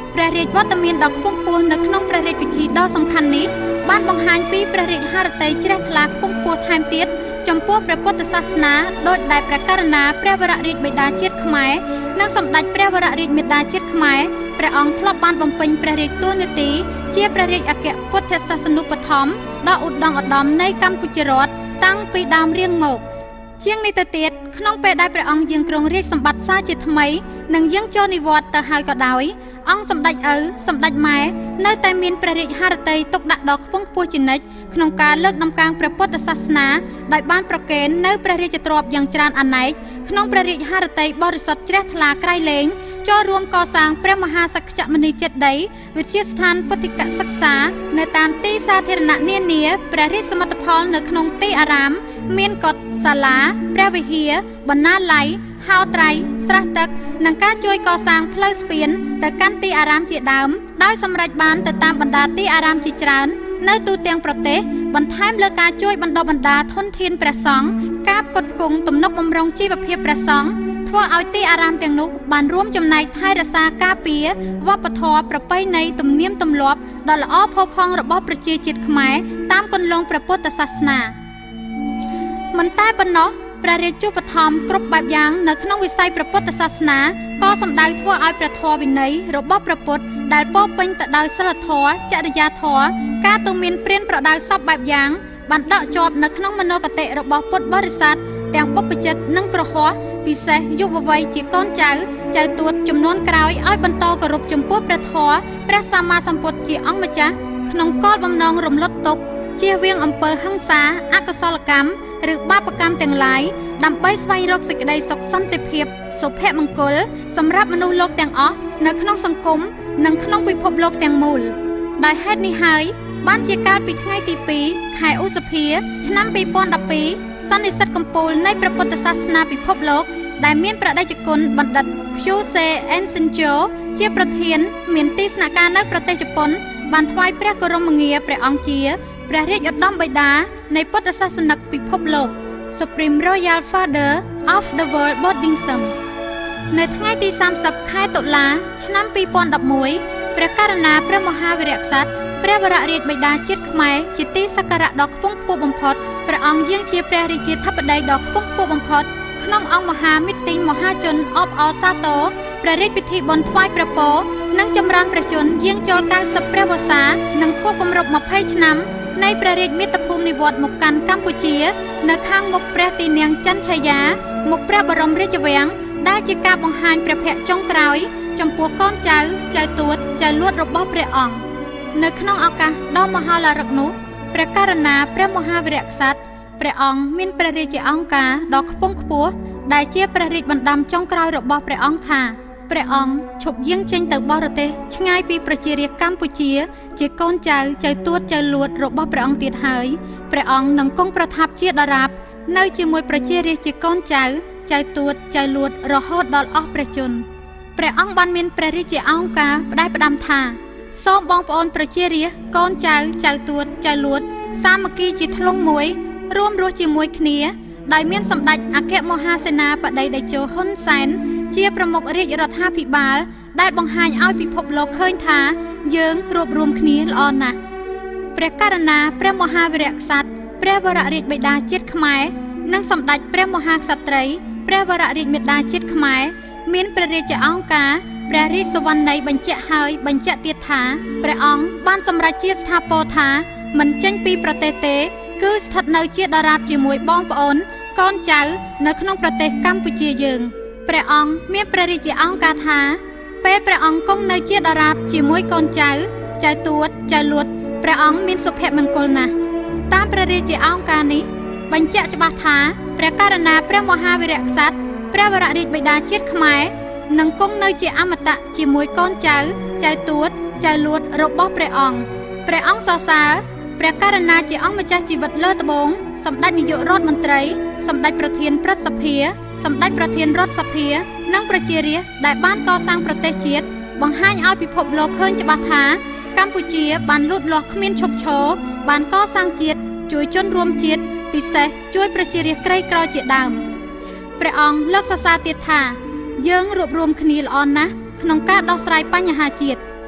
ព្រះរាជវត្តមានដ៏ខ្ពង់ខ្ពស់នៅក្នុងព្រះរាជពិធីដ៏សំខាន់នេះបានបង្ហាញពីព្រះរាជហឫទ័យជ្រះថ្លាខ្ពង់ខ្ពស់ថែមទៀតចំពោះព្រះពុទ្ធសាសនាដោយដែលព្រះករុណាព្រះវររាជបិតាជាតិខ្មែរនិងសម្ដេចព្រះវររាជមាតាជាតិខ្មែរព្រះអង្គធ្លាប់បានបំពេញព្រះរាជតួនាទីជាព្រះរាជអគ្គពុទ្ធសាសនូបត្ថម្ភដ៏ឧត្តមឧត្តមនៃកម្ពុជារដ្ឋតាំងពីដើមរៀងមកជាងនេះទៅទៀតក្នុងពេលដែលព្រះអង្គយាងគ្រងរាជសម្បត្តិសារជាថ្មីនិងយាងចូលនិវត្តន៍ទៅហើយក៏ដោយអង្គសម្ដេចឪសម្ដេចម៉ែនៅតែមានព្រះរាជហឫទ័យទុកដាក់ដ៏ខ្ពង់ខ្ពស់ជានិច្ចក្នុងការលើកដំកើងព្រះពុទ្ធសាសនាដោយបានប្រគេននៅព្រះរាជទ្រព្យយ៉ាងច្រើនអនេកក្នុងព្រះរាជហឫទ័យបរិសុទ្ធជ្រះថ្លាក្រៃលែងចូលរួមកសាងព្រះមហាសក្យមុនីចេតិយវិទ្យាស្ថានពុទ្ធិកសិក្សានៅតាមទីសាធារណៈនានាព្រះរាជសមិទ្ធផលនៅក្នុងទីអារាមមានកុដិសាលាព្រះវិហារបណ្ណាល័យហោត្រៃស្រះទឹកនិងការជួយកសាងផ្លូវស្ពានទៅកាន់ទីអារាមជាដើមដោយសម្រេចបានទៅតាមបណ្ដាទីអារាមជាច្រើននៅទូទាំងប្រទេសបន្ថែមលើការជួយបណ្ដុះបណ្ដាលធនធានព្រះសង្ឃការផ្គត់ផ្គង់ទំនុកបម្រុងជីវភាពព្រះសង្ឃធ្វើឲ្យទីអារាមទាំងនោះបានរួមចំណែកថែរក្សាការពារវប្បធម៌ប្រពៃណីទំនៀមទម្លាប់ដ៏ល្អផូរផង់របស់ប្រជាជាតិខ្មែរតាមគន្លងព្រះពុទ្ធសាសនាមិនតែប៉ុណ្ណោះព្រះរាជឧបត្ថម្ភគ្រប់បែបយ៉ាងនៅក្នុងវិស័យព្រះពុទ្ធសាសនាក៏សម្ដៅធ្វើឲ្យព្រះធម៌វិន័យរបស់ព្រះពុទ្ធដែលពោរពេញទៅដោយសិលធម៌ចរិយាធម៌ការទូន្មានព្រានប្រដៅសពបែបយ៉ាងបានដកជាប់នៅក្នុងមនោគតិរបស់ពុទ្ធបរិស័ទទាំងបុព្វជិតនិងគ្រហស្ថពិសេសយុវវ័យជាកូនចៅចៅទួតចំនួនក្រោយឲ្យបន្តគោរពចំពោះព្រះធម៌ព្រះសម្មាសម្ពុទ្ធជាអង្គម្ចាស់ក្នុងគោលបំណងរំលត់ទុក្ខជៀសវាងអំពើហិង្សាអកុសលកម្មឬបាបកម្មទាំងឡាយដើម្បីស្វែងរកសេចក្តីសុខសន្តិភាពសុភមង្គលសម្រាប់មនុស្សលោកទាំងអស់នៅក្នុងសង្គមនិងក្នុងពិភពលោកទាំងមូលដោយហេតុនេះហើយបានជាកាលពីថ្ងៃទីពីរខែឧសភាឆ្នាំពីរពាន់ដប់ពីរសន្និសីទកំពូលនៃព្រះពុទ្ធសាសនាពិភពលោកដែលមានព្រះតេជគុណបណ្ឌិត Q C N Sinjo ជាប្រធានមានទីស្នាក់ការនៅប្រទេសជប៉ុនបានថ្វាយព្រះគោរមងារព្រះអង្គជាព្រះរាជឧត្តមបិតានៃពុទ្ធសាសនិកពិភពលោក Supreme Royal Father of the World Buddhism នៅថ្ងៃទីសាមសិបខែតុលាឆ្នាំពីរពាន់ដប់មួយព្រះករុណាព្រះមហាវីរក្សត្រព្រះវររាជបិតាជាតិខ្មែរជាទីសក្ការៈដ៏ខ្ពង់ខ្ពស់បំផុតព្រះអង្គយាងជាព្រះរាជាធិបតីដ៏ខ្ពង់ខ្ពស់បំផុតក្នុងអង្គមហាមីទីងមហាជនអបអរសាទរព្រះរាជពិធីបុណ្យថ្វាយព្រះពរនិងចម្រើនព្រះជន្មយាងចូលកៅសិបព្រះវស្សានិងខួបគម្រប់ម្ភៃឆ្នាំនៃព្រះរាជមាតុភូមិនិវត្តន៍មកកាន់កម្ពុជានៅខាងមុខព្រះទីនាំងចន្ទឆាយាមុខព្រះបរមរាជវាំងដែលជាការបង្ហាញព្រះភ័ក្ត្រចុងក្រោយចំពោះកូនចៅចៅទួតចៅលួតរបស់ព្រះអង្គនៅក្នុងឱកាសដ៏មហោឡារិកនោះព្រះករុណាព្រះមហាវីរក្សត្រព្រះអង្គមានព្រះរាជអង្ការដ៏ខ្ពង់ខ្ពស់ដែលជាព្រះរាជបណ្ដាំចុងក្រោយរបស់ព្រះអង្គថាព្រះអង្គឈប់យាងចេញទៅបរទេសឆ្ងាយពីប្រជារាស្ត្រកម្ពុជាជាកូនចៅចៅទួតចៅលួតរបស់ព្រះអង្គទៀតហើយព្រះអង្គនឹងគង់ប្រថាប់ជាដរាបនៅជាមួយប្រជារាស្ត្រជាកូនចៅចៅទួតចៅលួតរហូតដល់អស់ព្រះជន្មព្រះអង្គបានមានព្រះរាជអង្ការផ្ដែផ្ដាំថាសូមបងប្អូនប្រជារាស្ត្រកូនចៅចៅទួតចៅលួតសាមគ្គីជាធ្លុងមួយរួមរស់ជាមួយគ្នាដោយមានសម្ដេចអគ្គមហាសេនាបតីតេជោហ៊ុនសែនជាប្រមុខរាជរដ្ឋាភិបាលដែលបង្ហាញឲ្យពិភពលោកឃើញថាយើងរួបរวมគ្នាល្អណាស់ព្រះករុណាព្រះមហាវីរក្សត្រព្រះវររាជបិតាជាតិខ្មែរនិងសម្ដេចព្រះមហាក្សត្រីព្រះវររាជមាតាជាតិខ្មែរមានព្រះរាជអង្ការព្រះរាជសុវណ្ណីបញ្ជាក់ហើយបញ្ជាក់ទៀតថាព្រះអង្គបានសម្រេចជាស្ថាពរថាមិនចេញពីប្រទេសទេគឺស្ថិតនៅជាដរាបជាមួយបងប្អូនកូនចៅនៅក្នុងប្រទេសកម្ពុជាយើងព្រះអង្គមានព្រះរាជអង្ការថាពេលព្រះអង្គគង់នៅជាដរាបជាមួយកូនចៅចៅទួតចៅលួតព្រះអង្គមានសុភមង្គលណាស់តាមព្រះរាជអង្ការនេះបញ្ជាក់ច្បាស់ថាព្រះករុណាព្រះមហាវីរក្សត្រព្រះវររាជបិតាជាតិខ្មែរនឹងគង់នៅជាអមតៈជាមួយកូនចៅចៅទួតចៅលួតរបស់ព្រះអង្គព្រះអង្គសរសើរព្រះករុណាជាអង្គម្ចាស់ជីវិតលើត្បូងសម្ដេចនាយករដ្ឋមន្ត្រីសម្ដេចប្រធានព្រឹទ្ធសភាសម្ដេចប្រធានរដ្ឋសភានិងប្រជារាស្ត្រដែលបានកសាងប្រទេសជាតិបង្ហាញឲ្យពិភពលោកឃើញច្បាស់ថាកម្ពុជាបានលូតលាស់គ្មានឈប់ឈរបានកសាងជាតិជួយជនរួមជាតិពិសេសជួយប្រជារាស្ត្រក្រីក្រជាដើមព្រះអង្គលើកសរសើរទៀតថាយើងរួបរวมគ្នាល្អណាស់ក្នុងការដោះស្រាយបញ្ហាជាតិ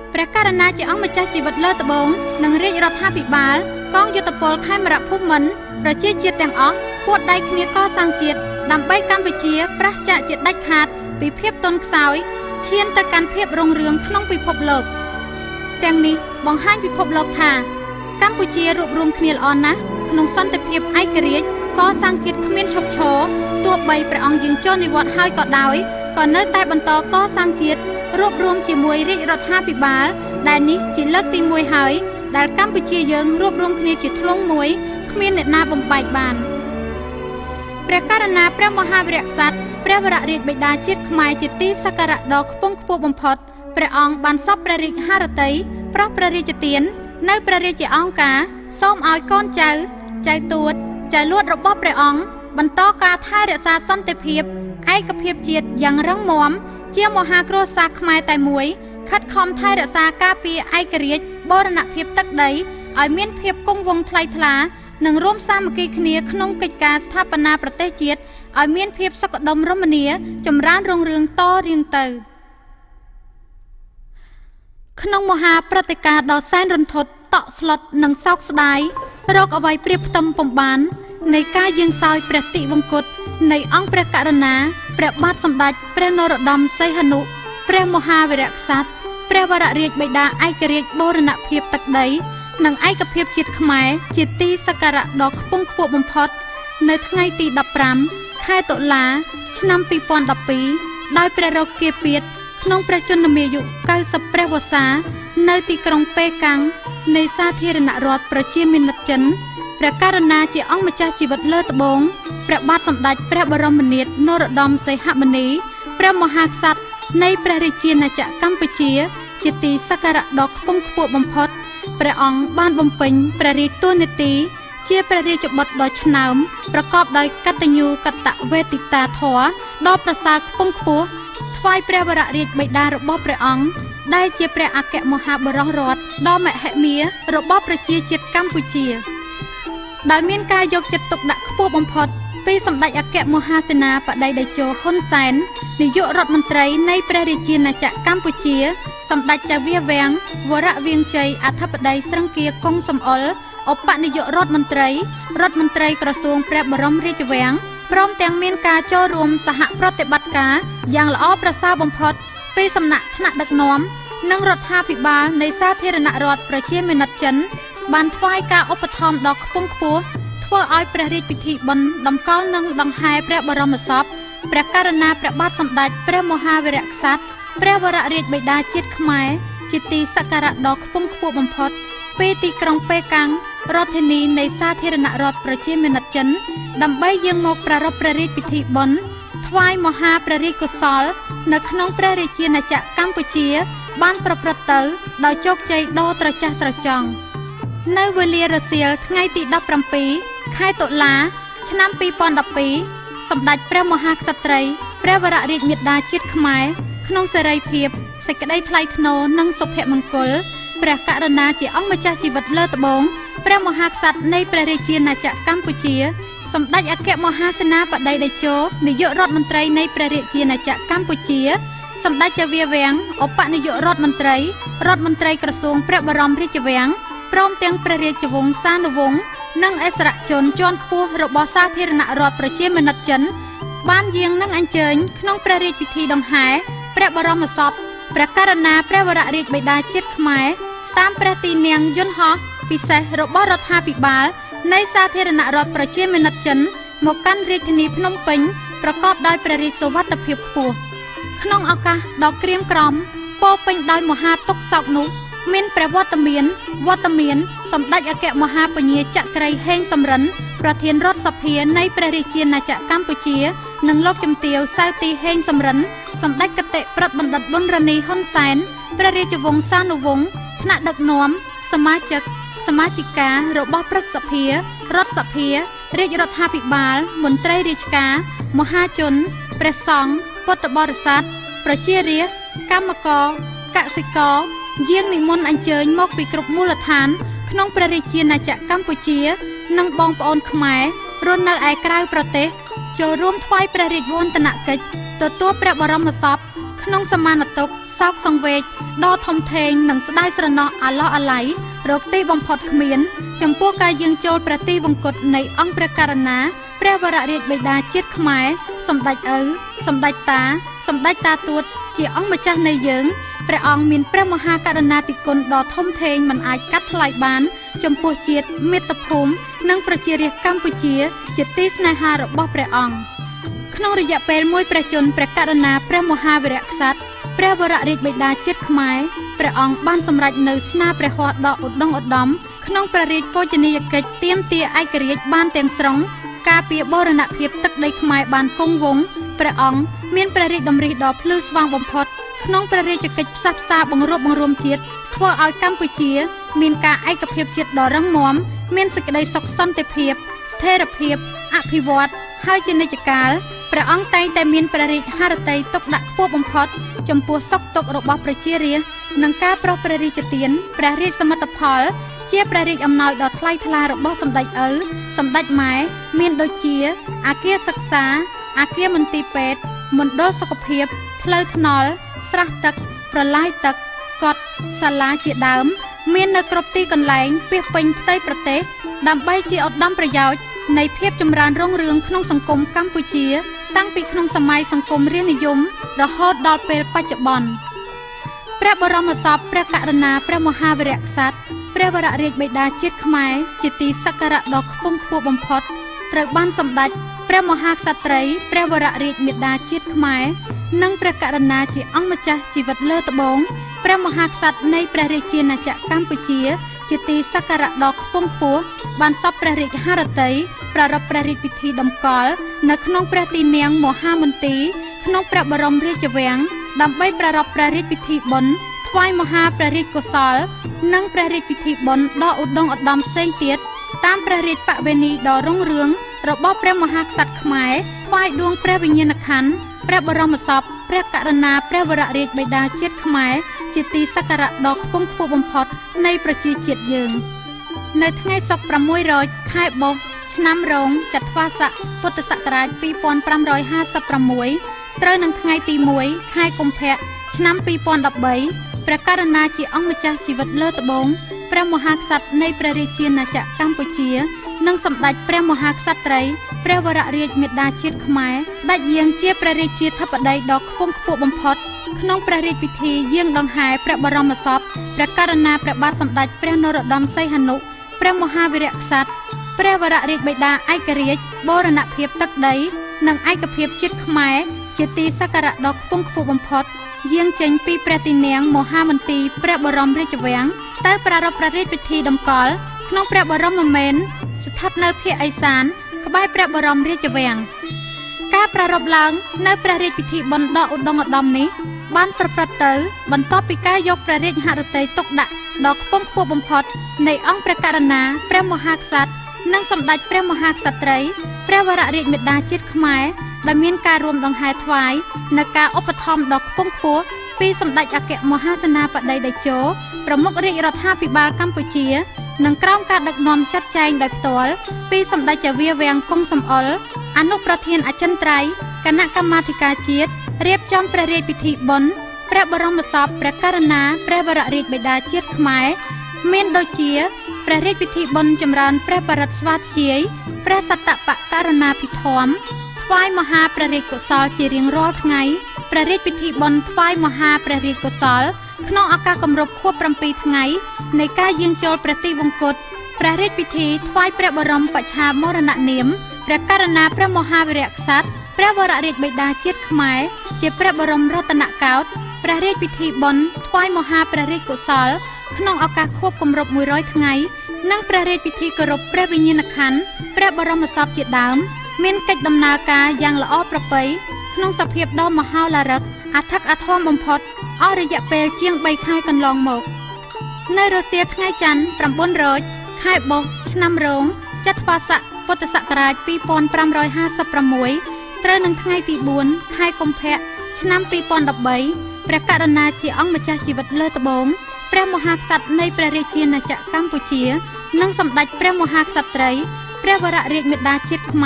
ព្រះករុណាជាអង្គម្ចាស់ជីវិតលើត្បូងនិងរាជរដ្ឋាភិបាលកងយុទ្ធពលខេមរភូមិន្ទប្រជាជាតិទាំងអស់ពួតដៃគ្នាកសាងជាតិដើម្បីកម្ពុជាប្រះចាកជាដាច់ខាតពីភាពទន់ខ្សោយឈានទៅកាន់ភាពរុងរឿងក្នុងពិភពលោកទាំងនេះបង្ហាញពិភពលោកថាកម្ពុជារួបរวมគ្នាល្អណាស់ក្នុងសន្តិភាពឯករាជ្យកសាងជាតិគ្មានឈប់ឈរទោះបីព្រះអង្គយាងចូលនិវត្តន៍ហើយក៏ដោយក៏នៅតែបន្តកសាងជាតិរួបរวมជាមួយរាជរដ្ឋាភិបាលដែលនេះជាលើកទីមួយហើយដែលកម្ពុជាយើងរួបរวมគ្នាជាធ្លុងមួយគ្មានអ្នកណាបំបែកបានព្រះករុណាព្រះមហាវីរក្សត្រព្រះវររាជបិតាជាតិខ្មែរជាទីសក្ការៈដ៏ខ្ពង់ខ្ពស់បំផុតព្រះអង្គបានសពព្រះរាជហឫទ័យប្រោះព្រះរាជទាននៅព្រះរាជាអង្គការសូមឲ្យកូនចៅចៅទួតចៅលួតរបស់ព្រះអង្គបន្តការថែរក្សាសន្តិភាពឯកភាពជាតិយ៉ាងរឹងមាំជាមហាគ្រួសារខ្មែរតែមួយខិតខំថែរក្សាការពារឯករាជ្យបូរណភាពទឹកដីឲ្យមានភាពគង់វង្សថ្លៃថ្លានិងរួមសាមគ្គីគ្នាក្នុងកិច្ចការស្ថាបនាប្រទេសជាតិឲ្យមានភាពសុខដុមរមនាចម្រើនរុងរឿងតរៀងទៅក្នុងមហាព្រឹត្តិការណ៍ដ៏សែនរន្ធត់តក់ស្លុតនិងសោកស្ដាយរកអ្វីប្រៀបផ្ទឹមពំបាននៃការយាងសោយព្រះតិវង្គតនៃអង្គព្រះករុណាព្រះបាទសម្ដេចព្រះនរោត្តមសីហនុព្រះមហាវីរក្សត្រព្រះវររាជបិតាឯករាជ្យបូរណភាពទឹកដីនិងឯកភាពជាតិខ្មែរជាទីសក្ការៈដ៏ខ្ពង់ខ្ពស់បំផុតនៅថ្ងៃទីដប់ប្រាំខែតុលាឆ្នាំពីរពាន់ដប់ពីរដោយព្រះរោគាពាធក្នុងព្រះជន្មាយុកៅសិបព្រះវស្សានៅទីក្រុងប៉េកាំងនៃសាធារណរដ្ឋប្រជាមានិតចិនព្រះករុណាជាអង្គម្ចាស់ជីវិតលើត្បូងព្រះបាទសម្ដេចព្រះបរមនាថនរោត្តមសីហមុនីព្រះមហាក្សត្រនៃព្រះរាជាណាចក្រកម្ពុជាជាទីសក្ការៈដ៏ខ្ពង់ខ្ពស់បំផុតព្រះអង្គបានបំពេញព្រះរាជតួនាទីជាព្រះរាជបុត្រដ៏ឆ្នើមប្រកបដោយកតញ្ញូកតវេទិតាធម៌ដ៏ប្រសើរខ្ពង់ខ្ពស់ថ្វាយព្រះវររាជបិតារបស់ព្រះអង្គដែលជាព្រះអគ្គមហាបរិសរដ្ឋដ៏មហិមារបស់ប្រជាជាតិកម្ពុជាដែលមានការយកចិត្តទុកដាក់ខ្ពស់បំផុតពីសម្ដេចអគ្គមហាសេនាបតីតេជោហ៊ុនសែននាយករដ្ឋមន្ត្រីនៃព្រះរាជាណាចក្រកម្ពុជាសម្ដេចចៅវាវាំងវរវៀងជ័យអធិបតីស្រង្គៀគង់សំអល់ឧបនាយករដ្ឋមន្ត្រីរដ្ឋមន្ត្រីក្រសួងព្រះបរមរាជវាំងព្រមទាំងមានការចូលរួមសហប្រតិបត្តិការយ៉ាងល្អប្រសើរបំផុតពីសំណាក់ថ្នាក់ដឹកនាំនិងរដ្ឋាភិបាលនៃសាធារណរដ្ឋប្រជាមានិតចិនបានថ្វាយការឧបត្ថម្ភដ៏ខ្ពង់ខ្ពស់ធ្វើឲ្យព្រះរាជពិធីបុណ្យតម្កល់និងដង្ហែព្រះបរមសពព្រះករុណាព្រះបាទសម្ដេចព្រះមហាវីរក្សត្រព្រះវររាជបិតាជាតិខ្មែរជាទីសក្ការៈដ៏ខ្ពង់ខ្ពស់បំផុតពីទីក្រុងប៉េកាំងរដ្ឋធានីនៃសាធារណរដ្ឋប្រជាមានិតចិនដើម្បីយាងមកប្រារព្ធព្រះរាជពិធីបុណ្យថ្វាយមហាព្រះរាជកុសលនៅក្នុងព្រះរាជាណាចក្រកម្ពុជាបានប្រព្រឹត្តទៅដោយជោគជ័យដ៏ត្រចះត្រចង់នៅវេលារសៀលថ្ងៃទីដប់ប្រាំពីរខែតុលាឆ្នាំពីរពាន់ដប់ពីរសម្ដេចព្រះមហាក្សត្រីព្រះវររាជមាតាជាតិខ្មែរក្នុងសេរីភាពសេចក្តីថ្លៃថ្នូរនិងសុភមង្គលព្រះករុណាជាអង្គម្ចាស់ជីវិតលើត្បូងព្រះមហាក្សត្រនៃព្រះរាជាណាចក្រកម្ពុជាសម្ដេចអគ្គមហាសេនាបតីតេជោនាយករដ្ឋមន្ត្រីនៃព្រះរាជាណាចក្រកម្ពុជាសម្ដេចចៅវាវាំងឧបនាយករដ្ឋមន្ត្រីរដ្ឋមន្ត្រីក្រសួងព្រះបរមរាជវាំងព្រមទាំងព្រះរាជវង្សានុវង្សនិងអិសរជនជាន់ខ្ពស់របស់សាធារណរដ្ឋប្រជាមានិតចិនបានយាងនឹងអញ្ជើញក្នុងព្រះរាជពិធីដង្ហែព្រះបរមសពព្រះករុណាព្រះវររាជបិតាជាតិខ្មែរតាមព្រះទីនាំងយន្តហោះពិសេសរបស់រដ្ឋាភិបាលនៃសាធារណរដ្ឋប្រជាមានិតចិនមកកាន់រាជធានីភ្នំពេញប្រកបដោយព្រះរាជសុវត្ថិភាពខ្ពស់ក្នុងឱកាសដ៏ក្រៀមក្រំពោពេញដោយមហាទុក្ខសោកនោះមានព្រះវត្តមានវត្តមានសម្ដេចអគ្គមហាពញាចក្រីហេងសំរិនប្រធានរដ្ឋសភានៃព្រះរាជាណាចក្រកម្ពុជានិងលោកជំទាវសៅទីហេងសំរិនសម្ដេចគតិប្រិទ្ធបណ្ឌិតប៊ុនរនីហ៊ុនសែនព្រះរាជវង្សានុវង្សថ្នាក់ដឹកនាំសមាជិកសមាជិការបស់ព្រឹទ្ធសភារដ្ឋសភារាជរដ្ឋាភិបាលមន្ត្រីរាជការមហាជនព្រះសង្ឃពុទ្ធបរិស័ទប្រជារាស្ត្រកម្មករកសិករយាងនិមន្តអញ្ជើញមកពីគ្រប់មូលដ្ឋានក្នុងព្រះរាជាណាចក្រកម្ពុជានិងបងប្អូនខ្មែររស់នៅឯក្រៅប្រទេសចូលរួមថ្វាយព្រះរាជវន្តនកិច្ចទទួលព្រះបរមសពក្នុងសមានតុសសោកសង្វេគដ៏ធំធេងនិងស្ដាយស្រណោះអាឡោះអាល័យរកទីបំផុតគ្មានចំពោះការយាងចូលប្រទីវង្គតនៃអង្គព្រះករុណាព្រះវររាជបិតាជាតិខ្មែរសម្ដេចឪសម្ដេចតាសម្ដេចតាទួតជាអង្គម្ចាស់នៃយើងព្រះអង្គមានព្រះមហាករុណាធិគុណដ៏ធំធេងមិនអាចកាត់ថ្លៃបានចំពោះជាតិមាតុភូមិនិងប្រជារាស្ត្រកម្ពុជាជាទីស្នេហារបស់ព្រះអង្គក្នុងរយៈពេលមួយព្រះជន្មព្រះករុណាព្រះមហាវីរក្សត្រព្រះវររាជបិតាជាតិខ្មែរព្រះអង្គបានសម្រេចនៅស្នាព្រះហស្ថដ៏ឧត្តមឧត្តមក្នុងព្រះរាជបូជនីយកិច្ចទាមទារឯករាជ្យបានទាំងស្រុងការពារបូរណភាពទឹកដីខ្មែរបានគង់វង្សព្រះអង្គមានព្រះរាជតម្រិះដ៏ភ្លឺស្វាងបំផុតក្នុងព្រះរាជកិច្ចផ្សះផ្សាបង្រួបបង្រួមជាតិធ្វើឲ្យកម្ពុជាមានការឯកភាពជាតិដ៏រឹងមាំមានសេចក្តីសុខសន្តិភាពស្ថិរភាពអភិវឌ្ឍហើយជានិច្ចកាលព្រះអង្គតែងតែមានព្រះរាជហឫទ័យទុកដាក់ខ្ពស់បំផុតចំពោះសុខទុក្ខរបស់ប្រជារាស្ត្រនិងការប្រោសព្រះរាជទានព្រះរាជសមិទ្ធផលជាព្រះរាជអំណោយដ៏ថ្លៃថ្លារបស់សម្ដេចឪសម្ដេចម៉ែមានដូចជាអគារសិក្សាអគារមន្ទីរពេទ្យមណ្ឌលសុខភាពផ្លូវថ្នល់ស្រះទឹកប្រឡាយទឹកកុដិសាលាជាដើមមាននៅគ្រប់ទីកន្លែងពាសពេញផ្ទៃប្រទេសដើម្បីជាឧត្តមប្រយោជន៍នៃភាពចម្រើនរុងរឿងក្នុងសង្គមកម្ពុជាតាំងពីក្នុងសម័យសង្គមរាស្ត្រនិយមរហូតដល់ពេលបច្ចុប្បន្នព្រះបរមសពព្រះករុណាព្រះមហាវីរក្សត្រព្រះវររាជបិតាជាតិខ្មែរជាទីសក្ការៈដ៏ខ្ពង់ខ្ពស់បំផុតត្រូវបានសម្ដេចព្រះមហាក្សត្រីព្រះវររាជមាតាជាតិខ្មែរនិងព្រះករុណាជាអង្គម្ចាស់ជីវិតលើត្បូងព្រះមហាក្សត្រនៃព្រះរាជាណាចក្រកម្ពុជាជាទីសក្ការៈដ៏ខ្ពង់ខ្ពស់បានសពព្រះរាជហឫទ័យប្រារព្ធព្រះរាជពិធីតម្កល់នៅក្នុងព្រះទីនាំងមហាមន្ទីរក្នុងព្រះបរមរាជវាំងដើម្បីប្រារព្ធព្រះរាជពិធីបុណ្យថ្វាយមហាព្រះរាជកុសលនិងព្រះរាជពិធីបុណ្យដ៏ឧត្តមឧត្តមផ្សេងទៀតតាមព្រះរាជបវេណីដ៏រុងរឿងរបស់ព្រះមហាក្សត្រខ្មែរថ្វាយដួងព្រះវិញ្ញាណក្ខន្ធព្រះបរមសពព្រះករុណាព្រះវររាជបិតាជាតិខ្មែរជាទីសក្ការៈដ៏ខ្ពង់ខ្ពស់បំផុតនៃប្រជាជាតិយើងនៅថ្ងៃសុក្រប្រាំមួយរោចខែបុស្សឆ្នាំរោងចត្វាស័កពុទ្ធសករាជពីរពាន់ប្រាំរយហាសិបប្រាំមួយត្រូវនឹងថ្ងៃទីមួយខែកុម្ភៈឆ្នាំពីរពាន់ដប់បីព្រះករុណាជាអង្គម្ចាស់ជីវិតលើត្បូងព្រះមហាក្សត្រនៃព្រះរាជាណាចក្រកម្ពុជានិងសម្ដេចព្រះមហាក្សត្រីព្រះវររាជមាតាជាតិខ្មែរស្ដេចយាងជាព្រះរាជាធិបតីដ៏ខ្ពង់ខ្ពស់បំផុតក្នុងព្រះរាជពិធីយាងដង្ហែព្រះបរមសពព្រះករុណាព្រះបាទសម្ដេចព្រះនរោត្តមសីហនុព្រះមហាវីរក្សត្រព្រះវររាជបិតាឯករាជ្យបូរណភាពទឹកដីនិងឯកភាពជាតិខ្មែរជាទីសក្ការៈដ៏ខ្ពង់ខ្ពស់បំផុតយាងចេញពីព្រះទីនាំងមហាមន្ទីរព្រះបរមរាជវាំងទៅប្រារព្ធព្រះរាជពិធីតម្កល់ក្នុងព្រះបរមមេនស្ថិតនៅភាគឦសានក្បែរព្រះបរមរាជវាំងការប្រារព្ធឡើងនៅព្រះរាជពិធីបុណ្យដ៏ឧត្តមឧត្តមនេះបានប្រព្រឹត្តទៅបន្ទាប់ពីការយកព្រះរាជហឫទ័យទុកដាក់ដ៏ខ្ពង់ខ្ពស់បំផុតនៃអង្គព្រះករុណាព្រះមហាក្សត្រនិងសម្ដេចព្រះមហាក្សត្រីព្រះវររាជមាតាជាតិខ្មែរដែលមានការរួមដង្ហែថ្វាយនៅការឧបត្ថម្ភដ៏ខ្ពង់ខ្ពស់ពីសម្ដេចអគ្គមហាសេនាបតីតេជោប្រមុខរាជរដ្ឋាភិបាលកម្ពុជានិងក្រោមការដឹកនាំចាត់ចែងដោយផ្ទាល់ពីសម្ដេចចៅវាំងគង់សំអល់អនុប្រធានអចិន្ត្រៃយ៍គណៈកម្មាធិការជាតិរៀបចំព្រះរាជពិធីបុណ្យព្រះបរមសពព្រះករុណាព្រះវររាជបិតាជាតិខ្មែរមានដូចជាព្រះរាជពិធីបុណ្យចម្រើនព្រះបរិត្តស្វាធ្យាយព្រះសត្តបករុណាភិធម្មថ្វាយមហាព្រះរាជកុសលជារៀងរាល់ថ្ងៃព្រះរាជពិធីបុណ្យថ្វាយមហាព្រះរាជកុសលក្នុងឱកាសគម្រប់ខួបប្រាំពីរថ្ងៃនៃការយាងចូលប្រទីវង្គតព្រះរាជពិធីថ្វាយព្រះបរមបច្ឆាមរណនាមព្រះករុណាព្រះមហាវីរក្សត្រព្រះវររាជបិតាជាតិខ្មែរជាព្រះបរមរតនកោដ្ឋព្រះរាជពិធីបុណ្យថ្វាយមហាព្រះរាជកុសលក្នុងឱកាសខួបគម្រប់មួយរយថ្ងៃនិងព្រះរាជពិធីគោរពព្រះវិញ្ញាណក្ខន្ធព្រះបរមសពជាដើមមានកិច្ចដំណើរការយ៉ាងល្អប្រពៃក្នុងសភាពដ៏មហោឡារិកអធិកអធមបំផុតអស់រយៈពេលជាងបីខែកន្លងមកនៅរសៀលថ្ងៃច័ន្ទប្រាំបួនរោចខែបុស្សឆ្នាំរោងចត្វាស័កពុទ្ធសករាជពីរពាន់ប្រាំរយហាសិបប្រាំមួយត្រូវនឹងថ្ងៃទីបួនខែកុម្ភៈឆ្នាំពីរពាន់ដប់បីព្រះករុណាជាអង្គម្ចាស់ជីវិតលើត្បូងព្រះមហាក្សត្រនៃព្រះរាជាណាចក្រកម្ពុជានិងសម្ដេចព្រះមហាក្សត្រីព្រះវររាជមាតាជាតិខ្មែរ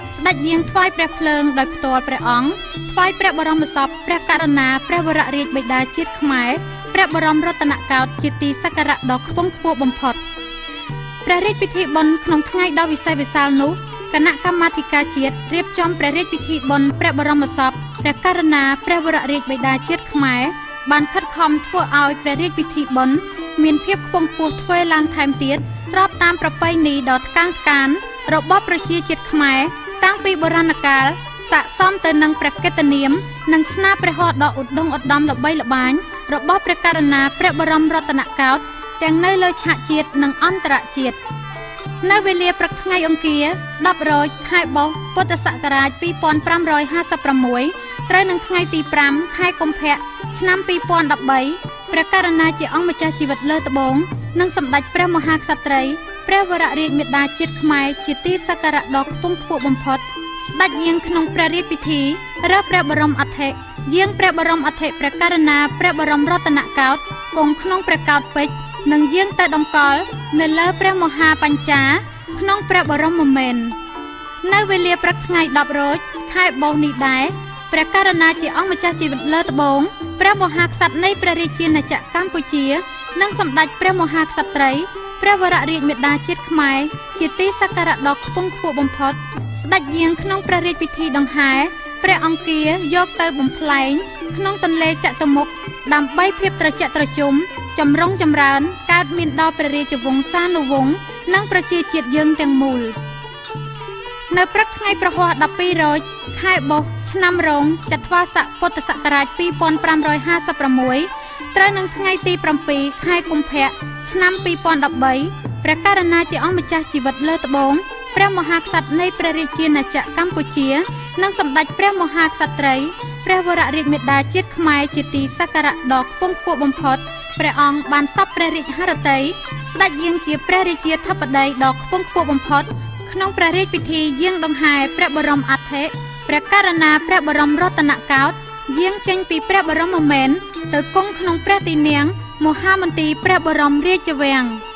ស្ដេចយាងថ្វាយព្រះភ្លើងដោយផ្ទាល់ព្រះអង្គថ្វាយព្រះបរមសពព្រះករុណាព្រះវររាជបិតាជាតិខ្មែរព្រះបរមរតនកោដ្ឋជាទីសក្ការៈដ៏ខ្ពង់ខ្ពស់បំផុតព្រះរាជពិធីបុណ្យក្នុងថ្ងៃដ៏វិសេសវិសាលនោះគណៈកម្មាធិការជាតិរៀបចំព្រះរាជពិធីបុណ្យព្រះបរមសពព្រះករុណាព្រះវររាជបិតាជាតិខ្មែរបានខិតខំធ្វើឲ្យព្រះរាជពិធីបុណ្យមានភាពខ្ពង់ខ្ពស់ធ្វើឡើងថែមទៀតស្របតាមប្រពៃណីដ៏ថ្កើងថ្កានរបស់ប្រជាជាតិខ្មែរតាំងពីបុរាណកាលស័ក្តិសមទៅនឹងព្រះកិត្តិនាមនិងស្នាព្រះហស្ថដ៏ឧត្តមឧត្តមល្បីល្បាញរបស់ព្រះករុណាព្រះបរមរតនកោដ្ឋទាំងនៅលើឆាកជាតិនិងអន្តរជាតិនៅវេលាព្រឹកថ្ងៃអង្គារដប់រោចខែបុស្សពុទ្ធសករាជពីរពាន់ប្រាំរយហាសិបប្រាំមួយត្រូវនឹងថ្ងៃទីប្រាំខែកុម្ភៈឆ្នាំពីរពាន់ដប់បីព្រះករុណាជាអង្គម្ចាស់ជីវិតលើត្បូងនិងសម្ដេចព្រះមហាក្សត្រីព្រះវររាជមាតាជាតិខ្មែរជាទីសក្ការៈដ៏ខ្ពង់ខ្ពស់បំផុតស្ដេចយាងក្នុងព្រះរាជពិធីរើព្រះបរមអធិយាងព្រះបរមអធិព្រះករុណាព្រះបរមរតនកោដ្ឋគង់ក្នុងព្រះកោដ្ឋពេជ្រនិងយាងទៅតម្កល់នៅលើព្រះមហាបញ្ចាក្នុងព្រះបរមមេននៅវេលាព្រឹកថ្ងៃដប់រោចខែបុស្សនេះដែរព្រះករុណាជាអង្គម្ចាស់ជីវិតលើត្បូងព្រះមហាក្សត្រនៃព្រះរាជាណាចក្រកម្ពុជានិងសម្ដេចព្រះមហាក្សត្រីព្រះវររាជមាតាជាតិខ្មែរជាទីសក្ការៈដ៏ខ្ពង់ខ្ពស់បំផុតស្ដេចយាងក្នុងព្រះរាជពិធីដង្ហែព្រះអង្គារយកទៅបំផ្លែងក្នុងទន្លេចតុមុខដើម្បីភាពត្រជាក់ត្រជុំចម្រុងចម្រើនកើតមានដល់ព្រះរាជវង្សានុវង្សនិងប្រជាជាតិយើងទាំងមូលនៅព្រឹកថ្ងៃប្រហ័សដប់ពីររោចខែបុស្សឆ្នាំរោងចត្វាស័កពុទ្ធសករាជពីរពាន់ប្រាំរយហាសិបប្រាំមួយត្រូវនឹងថ្ងៃទីប្រាំពីរខែកុម្ភៈឆ្នាំពីរពាន់ដប់បីព្រះករុណាជាអង្គម្ចាស់ជីវិតលើត្បូងព្រះមហាក្សត្រនៃព្រះរាជាណាចក្រកម្ពុជានិងសម្ដេចព្រះមហាក្សត្រីព្រះវររាជមាតាជាតិខ្មែរជាទីសក្ការៈដ៏ខ្ពង់ខ្ពស់បំផុតព្រះអង្គបានសពព្រះរាជហឫទ័យស្ដេចយាងជាព្រះរាជាធិបតីដ៏ខ្ពង់ខ្ពស់បំផុតក្នុងព្រះរាជពិធីយាងដង្ហែព្រះបរមអធិព្រះករុណាព្រះបរមរតនកោដ្ឋយាងចេញពីព្រះបរមមេនទៅគង់ក្នុងព្រះទីនាំងមហាមន្ទីរព្រះបរមរាជវាំង